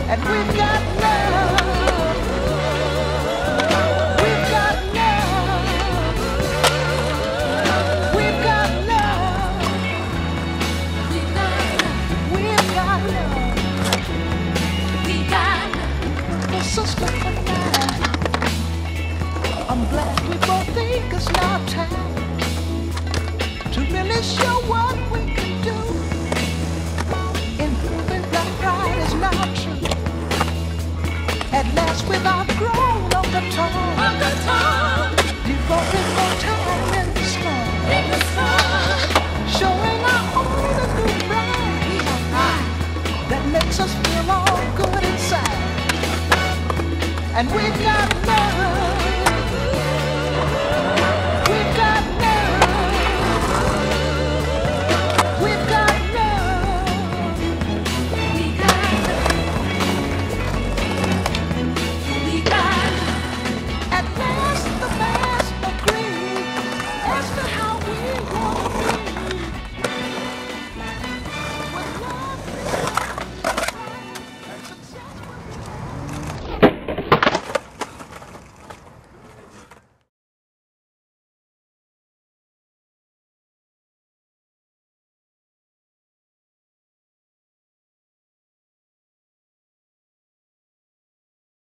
And we've got love. We've got love. We've got love. We've got love. We've got love. The sister and I, I'm glad we both think it's now time to really show what we can do. Improving black pride is now true. At last we've outgrown of the tongue, devoting more time in the storm, showing our own a new pride that makes us feel all good inside. And we've got love.